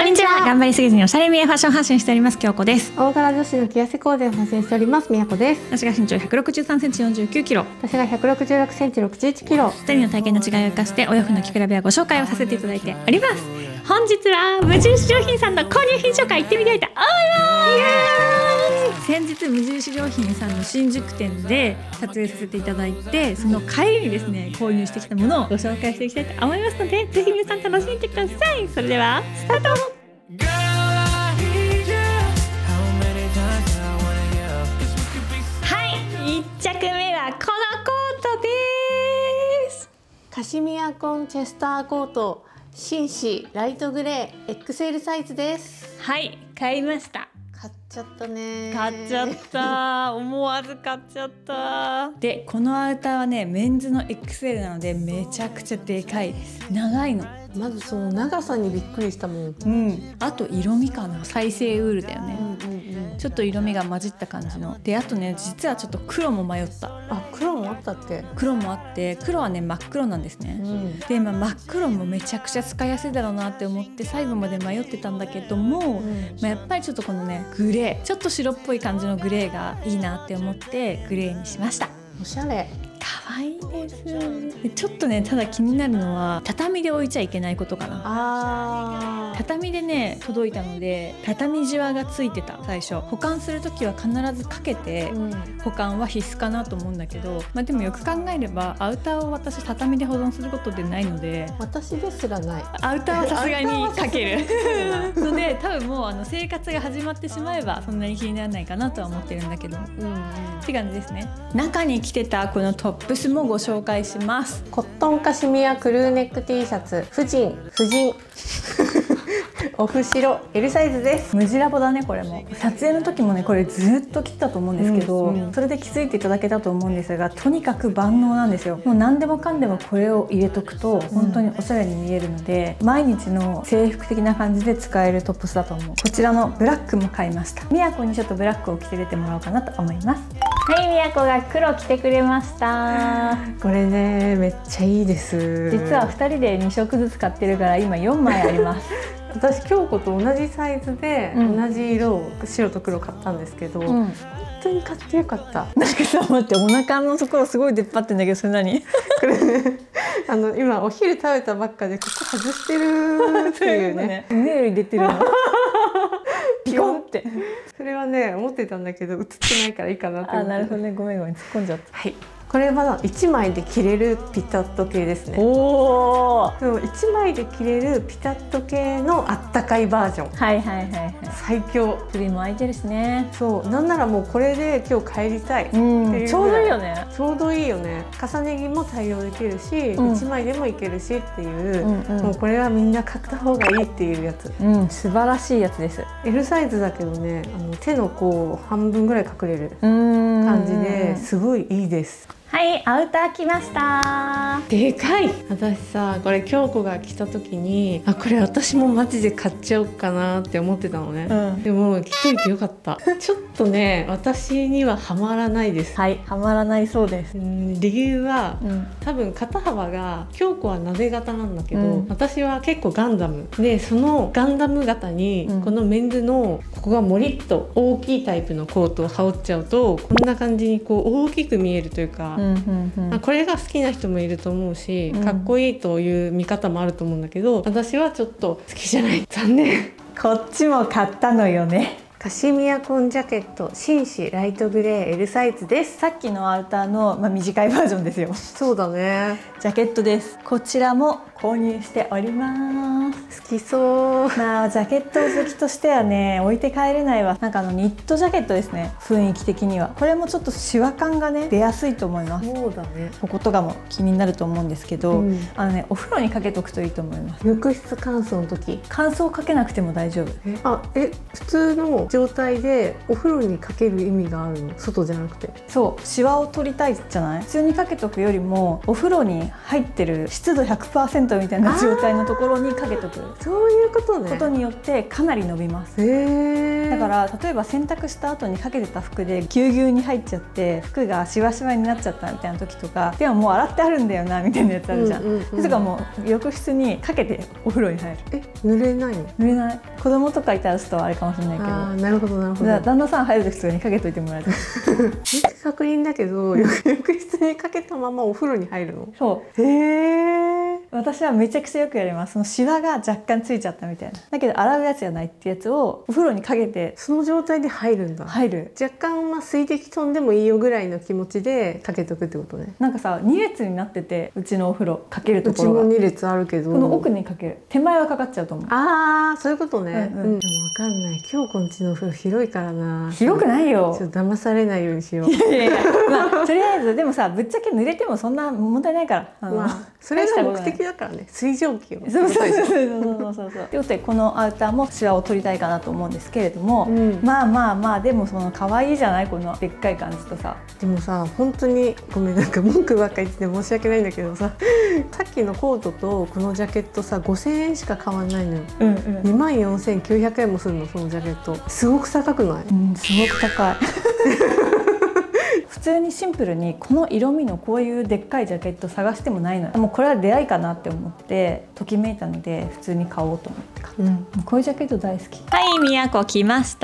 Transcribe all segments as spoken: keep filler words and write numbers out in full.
んにちは。頑張りすぎずにおしゃれ見えファッション発信しております京子です。 大柄女子の着痩せコーデを発信しておりますみやこです。 私が身長ひゃくろくじゅうさんセンチよんじゅうきゅうキロ、 私がひゃくろくじゅうろくセンチろくじゅういちキロ。 ふたりの体型の違いを生かしてお洋服の着比べやご紹介をさせていただいております。本日は無印良品さんの購入品紹介行ってみたいと思います。先日無印良品さんの新宿店で撮影させていただいて、その帰りにですね購入してきたものをご紹介していきたいと思いますので、ぜひ皆さん楽しんでください。それではスタート。いっちゃくめはこのコートです。 カシミヤコンチェスターコート紳士ライトグレー エックスエル サイズです。 はい、買いました。 買っちゃったね。 買っちゃった思わず買っちゃった。でこのアウターはねメンズの エックスエル なのでめちゃくちゃでかいです。長いの。 まずその長さにびっくりしたもん。 うん、あと色味かな。再生ウールだよね、 うんうんうん、 ちょっと色味が混じった感じので、あとね実はちょっと黒も迷った。 あ、黒もあったっけ。 黒もあって、黒はね真っ黒なんですね、うん、で、まあ、真っ黒もめちゃくちゃ使いやすいだろうなって思って最後まで迷ってたんだけども、うん、まあ、やっぱりちょっとこのねグレー、ちょっと白っぽい感じのグレーがいいなって思ってグレーにしました。 おしゃれ。 可愛いです。でちょっとねただ気になるのは畳で置いちゃいけないことかな。 あー、 畳でね届いたので畳じわがついてた。最初保管する時は必ずかけて、うん、保管は必須かなと思うんだけど、まあ、でもよく考えればアウターを私畳で保存することでないので、 私ですらない。 アウターはさすがにかけるので多分もうあの生活が始まってしまえばそんなに気にならないかなとは思ってるんだけど、うんうん、って感じですね。中に着てたこのトップスもご紹介します。 コットンカシミヤクルーネック T シャツ婦人婦人オフ白 エル サイズです。 無地ラボだね。これも撮影の時もねこれずっと着てたと思うんですけど、うんうん、それで気づいていただけたと思うんですが、とにかく万能なんですよ。もう何でもかんでもこれを入れとくと本当におしゃれに見えるので、うん、毎日の制服的な感じで使えるトップスだと思う。こちらのブラックも買いました。みやこにちょっとブラックを着て出てもらおうかなと思います。はい、みやこが黒着てくれました。 これねめっちゃいいです。 実はふたりでにしょくずつ買ってるから今よんまいあります私京子と同じサイズで、うん、同じ色を白と黒買ったんですけど、うん、本当に買ってよかった。 なんかさ待って、お腹のところすごい出っ張ってんだけど、それ何これねあの今お昼食べたばっかでここ外してるっていうね目より出てるのピコンってそれはね思ってたんだけど映ってないからいいかなって思って。 あ、なるほどね、ごめんごめん突っ込んじゃった。 はい、これはいちまいで着れるピタッと系ですね。 おお、いちまいで着れるピタッと系のあったかいバージョン。 はいはいはいはい、 最強。 首も開いてるしね。 そう、なんならもうこれで今日帰りたいっていう。 ちょうどいいよね。 ちょうどいいよね。重ね着も対応できるし、うん、いちまいでもいけるしっていう、うんうん、もうこれはみんな買った方がいいっていうやつ。 うん、素晴らしいやつです。 エル サイズだけどね、あの手のこう半分ぐらい隠れる感じですごいいいです。 はい、アウター来ました。 でかい。私さ、これ京子が来た時にあ、これ私もマジで買っちゃおうかなって思ってたのね、うん、でも着といてよかったちょっとね私にはハマらないです。 はい、ハマらないそうです。 うん、理由は、うん、多分肩幅が京子はなで型なんだけど、うん、私は結構ガンダムで、そのガンダム型にこのメンズのここがモリッと大きいタイプのコートを羽織っちゃうとこんな感じにこう大きく見えるというか、うんうんうん、これが好きな人もいると思うし、かっこいいという見方もあると思うんだけど、私はちょっと好きじゃない。残念。 こっちも買ったのよね。 カシミヤコンジャケット紳士ライトグレー エル サイズです。 さっきのアウターの、まあ、短いバージョンですよ。 そうだね。 ジャケットです。こちらも購入しております。 好きそう。 まあジャケット好きとしてはね置いて帰れないわ。なんかあのニットジャケットですね。雰囲気的にはこれもちょっとシワ感がね出やすいと思います。 そうだね。 こことかも気になると思うんですけど、うん、あのねお風呂にかけとくといいと思います。 浴室乾燥の時乾燥かけなくても大丈夫。 えあえ普通の状態でお風呂にかける意味があるの？外じゃなくて。 そう、シワを取りたいじゃない。普通にかけとくよりもお風呂に入ってる湿度 ひゃくパーセントトみたいな状態のところにかけとく。 そういうことね。 ことによってかなり伸びます。 へー。 だから例えば洗濯した後にかけてた服でぎゅうぎゅうに入っちゃって服がシワシワになっちゃったみたいな時とか、でももう洗ってあるんだよなみたいなやつあるじゃん。うんうんうん、それかもう浴室にかけてお風呂に入る。 え、濡れないの？ 濡れない。子供とかいたらちょっとあれかもしれないけど。 あー、なるほどなるほど。 旦那さん入る時とかにかけといてもらえる。 確認だけど浴室にかけたままお風呂に入るの？ そう。へー。私はめちゃくちゃよくやります。そのシワが若干ついちゃったみたいな。だけど洗うやつじゃないってやつをお風呂にかけて、 その状態で入るんだ。 入る。 若干まあ水滴飛んでもいいよぐらいの気持ちでかけとくってことね。 なんかさに列になってて、うちのお風呂かけるところが。 うちもに列あるけど、 この奥にかける。手前はかかっちゃうと思う。 ああ、そういうことね。 うんうん、 うん、でもわかんない。今日こんちのお風呂広いからな。 広くないよ。 ちょっと騙されないようにしよう。 いやいや、まあとりあえずでもさ、ぶっちゃけ濡れてもそんな問題ないから。あの、 まあ、それが目的だからね。水蒸気を。 そうそうそうそうそうそう。ということでこのアウターもシワを取りたいかなと思うんですけれども、うん、まあまあまあでもその可愛いじゃない、このでっかい感じとさ。でもさ、本当にごめん、なんか文句ばっかり言って申し訳ないんだけどさ、さっきのコートとこのジャケットさごせんえんしか変わんないのよ。うんうん、にまんよんせんきゅうひゃくえんもするの、そのジャケット。すごく高くない？ うん、すごく高い。普通にシンプルにこの色味のこういうでっかいジャケット探してもないのよ。もうこれは出会いかなって思ってときめいたので普通に買おうと思って買った、うん、こういうジャケット大好き。はい、みやこ来ました。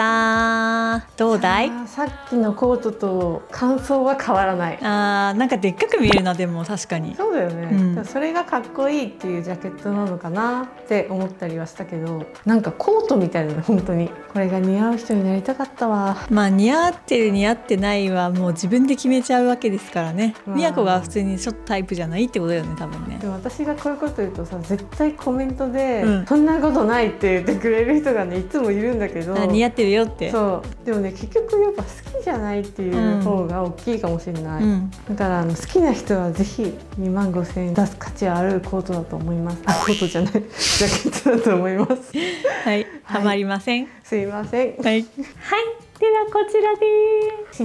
どうだい？ さっきのコートと感想は変わらない。 あー、なんかでっかく見えるな。でも確かにそうだよね、うん、それがかっこいいっていうジャケットなのかなって思ったりはしたけど、なんかコートみたいなの、本当にこれが似合う人になりたかったわ。 まあ似合ってる似合ってないはもう自分で決めちゃうわけですからね。みやこが普通にちょっとタイプじゃないってことだよね、多分ね。 でも私がこういうこと言うとさ、絶対コメントで、うん、そんなことないって言ってくれる人がねいつもいるんだけど、 似合ってるよって。 そうでもね、結局やっぱ好きじゃないっていう方が大きいかもしれない、うん、だからあの好きな人はぜひにまんごせんえん出す価値あるコートだと思います。あ、コートじゃないジャケットだと思います。 はい、はまりません。 すいません。 はい、はい、ではこちらです。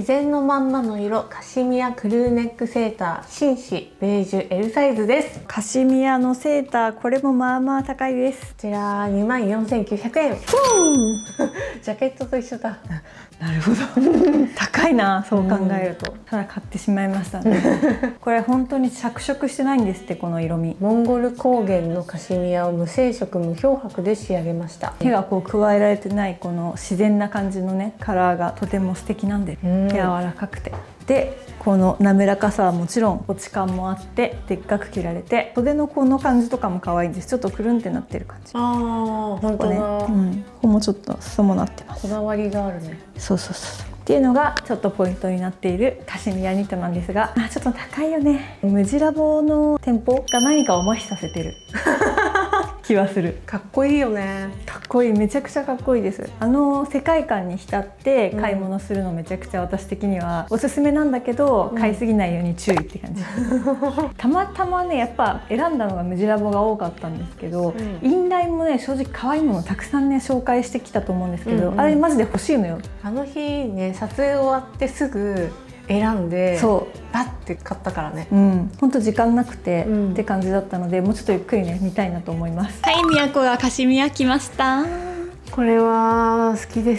自然のまんまの色、カシミヤクルーネックセーター、紳士ベージュ エル サイズです。 カシミヤのセーター、これもまあまあ高いです。 こちらにまんよんせんきゅうひゃくえん。ジャケットと一緒だ。 なるほど。高いな、そう考えると。ただ買ってしまいましたね。これ本当に着色してないんですって、この色味。 モンゴル高原のカシミヤを無染色無漂白で仕上げました。 手がこう加えられてないこの自然な感じのねカラーがとても素敵なんで、柔らかくて。でこの滑らかさはもちろん落ち感もあってでっかく着られて、袖のこの感じとかも可愛いんです。ちょっとくるんってなってる感じ。 ああ、本当だ、ね、 うん、ここもちょっと裾もなってます。 こだわりがあるね。 そうそうそう。っていうのがちょっとポイントになっているカシミヤニットなんですが、あ、ちょっと高いよね。ムジラボの店舗が何かを麻痺させてる気はする。 かっこいいよね。 かっこいい、めちゃくちゃかっこいいです。あの世界観に浸って買い物するのめちゃくちゃ私的にはおすすめなんだけど、うん、買いすぎないように注意って感じ。たまたまね、やっぱ選んだのがムジラボが多かったんですけど、うん、インラインもね正直可愛いものたくさんね紹介してきたと思うんですけど、うんうん、あれマジで欲しいのよ。 あの日ね、撮影終わってすぐ選んで、そうバッて買ったからね。 うん、本当時間なくて、うん、って感じだったので、もうちょっとゆっくりね見たいなと思います。はい、みやこがカシミヤ来ました。 これは好きです。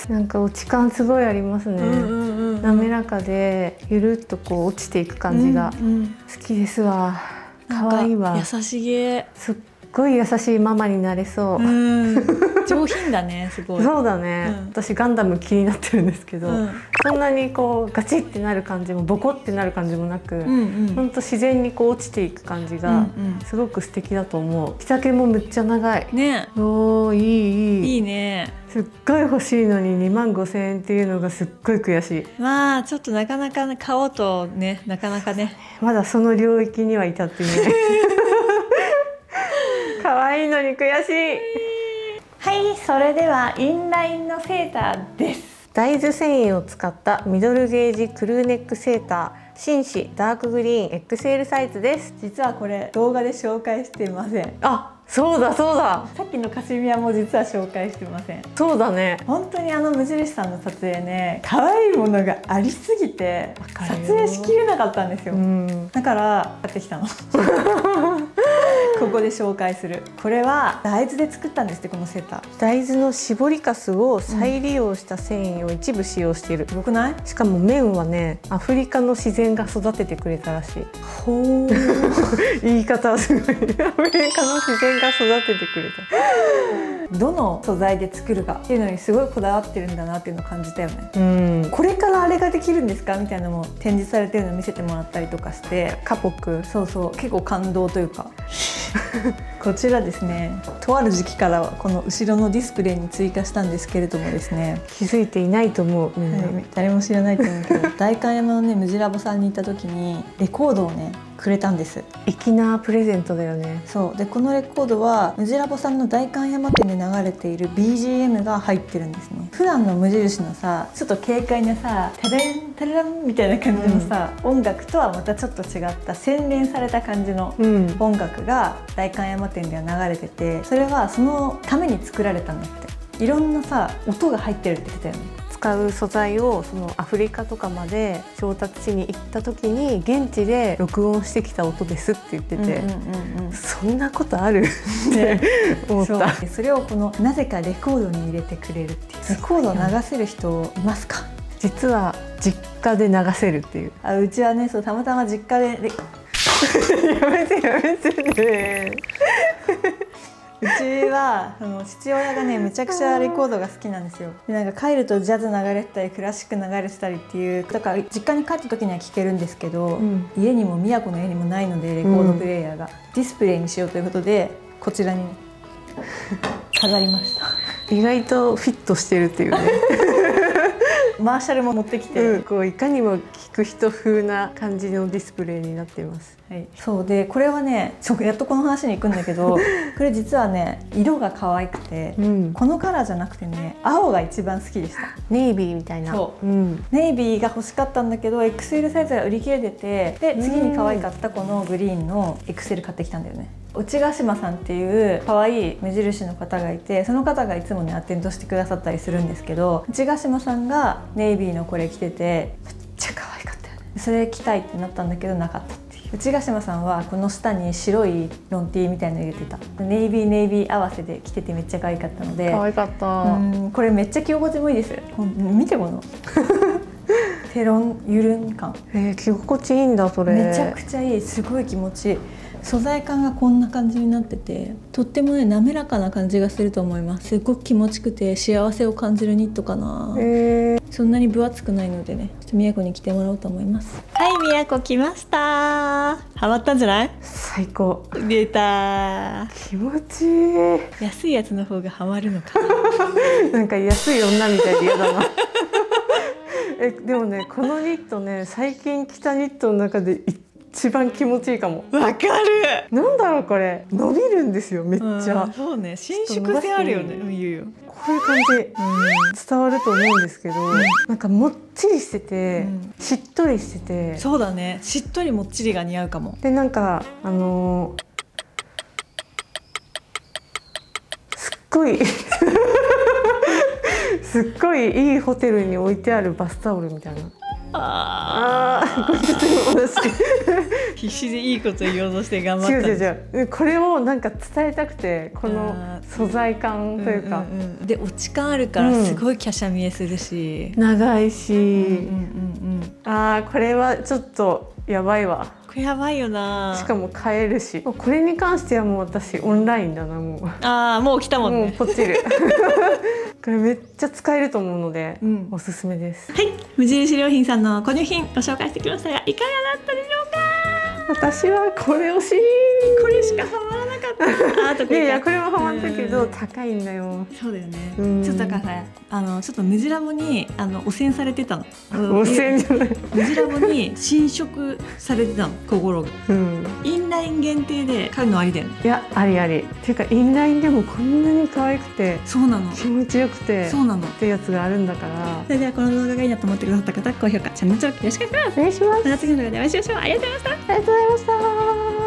なんか落ち感すごいありますね。滑らかでゆるっとこう落ちていく感じが好きですわ。可愛いわ。 優しげ。 すっごい優しいママになれそう。 うん上品だね、すごい。 そうだね、うん、私ガンダム気になってるんですけど、うん、そんなにこうガチってなる感じもボコってなる感じもなく、うんうん、ほんと自然にこう落ちていく感じがすごく素敵だと思う。着丈もめっちゃ長いね。 おー、いいいいいいね。 すっごい欲しいのににまんごせんえんっていうのがすっごい悔しい。 まあちょっとなかなか買おうとね、なかなかねまだその領域には至っていない。可愛いのに悔しい。 はい、それではインラインのセーターです。 大豆繊維を使ったミドルゲージクルーネックセーター、紳士ダークグリーン エックスエル サイズです。 実はこれ動画で紹介していません。 あ、そうだそうだ。 さっきのカシミヤも実は紹介してません。 そうだね。 本当にあの無印さんの撮影ね、可愛いものがありすぎて撮影しきれなかったんですよ。うん、だから買ってきたの。 ここで紹介する。これは大豆で作ったんですって、このセーター。 大豆の搾りかすを再利用した繊維を一部使用している。 よくない？ しかも綿はね、アフリカの自然が育ててくれたらしい。 ほう言い方はすごい。アフリカの自然が育ててくれた。 どの素材で作るかっていうのにすごいこだわってるんだなっていうのを感じたよね。 うん、 これからあれができるんですかみたいなのも展示されてるのを見せてもらったりとかして、 カポク、 そうそう、結構感動というかこちらですね、とある時期からはこの後ろのディスプレイに追加したんですけれどもですね、 気づいていないと思う、みんな、 はい、誰も知らないと思うけど代官山のねムジラボさんに行った時にレコードをねくれたんです。 粋なプレゼントだよね。 そうで、このレコードはムジラボさんの代官山店で流れている ビージーエム が入ってるんですね。普段の無印のさ、ちょっと軽快なさタレンタレランみたいな感じのさ、うん、音楽とはまたちょっと違った洗練された感じの音楽が代官山店では流れてて、それはそのために作られたんだって。いろんなさ音が入ってるって言ってたよね。 使う素材をそのアフリカとかまで調達しに行った時に現地で録音してきた音ですって言ってて、そんなことあるって思った。 そ, それをこのなぜかレコードに入れてくれるっていう。レコードを流せる人いますか？ 実は実家で流せるっていう。 あ、うちはね、そうたまたま実家でレやめてやめてねうちはあの父親がねめちゃくちゃレコードが好きなんですよ。でなんか帰るとジャズ流れてたりクラシック流れてたりっていう、だから実家に帰った時には聴けるんですけど、うん、家にも宮古の家にもないのでレコードプレーヤーが、うん、ディスプレイにしようということでこちらに、ね、飾りました。 意外とフィットしてるっていうねマーシャルも持ってきて、 うん、こういかにも聞く人風な感じのディスプレイになっています。 はい、そうでこれはね、そうやっとこの話に行くんだけどこれ実はね色が可愛くて、うん、このカラーじゃなくてね青が一番好きでした。 ネイビーみたいな。そう、 うん、ネイビーが欲しかったんだけど エックスエル サイズが売り切れてて、で次に可愛かったこのグリーンの エックスエル 買ってきたんだよね。内ヶ島さんっていう可愛い目印の方がいて、その方がいつもねアテンドしてくださったりするんですけど、内ヶ島さんがネイビーのこれ着ててめっちゃ可愛かったよね。それ着たいってなったんだけどなかったっていう。内ヶ島さんはこの下に白いロンティーみたいの入れてた。ネイビーネイビー合わせで着ててめっちゃ可愛かったので、 可愛かった。 うん、これめっちゃ着心地もいいです。見てこのテロンゆるん感。 えー、着心地いいんだそれ。 めちゃくちゃいい、すごい気持ちいい。素材感がこんな感じになってて、とってもね滑らかな感じがすると思います。すごく気持ちくて幸せを感じるニットかな。えー、そんなに分厚くないのでね、ちょっと宮古に着てもらおうと思います。はい、宮古来ました。ハマったんじゃない？ 最高。 出た。 気持ちいい。 安いやつの方がハマるのかな。なんか安い女みたいで嫌だな。えでもねこのニットね最近着たニットの中で一番気持ちいいかも。 わかる。 なんだろうこれ伸びるんですよめっちゃ。 そうね、伸縮性あるよね。うん、言うよ。 こういう感じ、うん、伝わると思うんですけど、うん、なんかもっちりしてて、うん、しっとりしてて。 そうだね、しっとりもっちりが似合うかも。 でなんかあのー、すっごいすっごいいいホテルに置いてあるバスタオルみたいな。ああ、必死でいいこと言おうとして頑張った。違う違う違う。これをなんか伝えたくて、この素材感というか、うんうんうん、 で落ち感あるからすごい華奢見えするし、 うん、長いし、うんうんうんうん、ああこれはちょっとやばいわ。 これやばいよな。 しかも買えるし、これに関してはもう私オンラインだなもう。 ああもう来たもんね。 もうポチる。これめっちゃ使えると思うので、うん、おすすめです。 はい、無印良品さんの購入品ご紹介してきましたがいかがだったでしょうか。 私はこれ惜しい。 これしかハマらなかった。あとこれいやいやこれもハマったけど高いんだよ。 そうだよね。ちょっとだからさ、あのちょっとムジラボにあの汚染されてたの。 汚染じゃない。 ムジラボに侵食されてたの心が。うん、インライン限定で買うのありだよね。 いやありあり。っていうかインラインでもこんなに可愛くて、 そうなの。 気持ちよくて、 そうなの。 ってやつがあるんだから。 それではこの動画がいいなと思ってくださった方、高評価、チャンネル登録よろしくお願いします。 お願いします。 また次の動画でお会いしましょう。ありがとうございました。 ありがとうございました。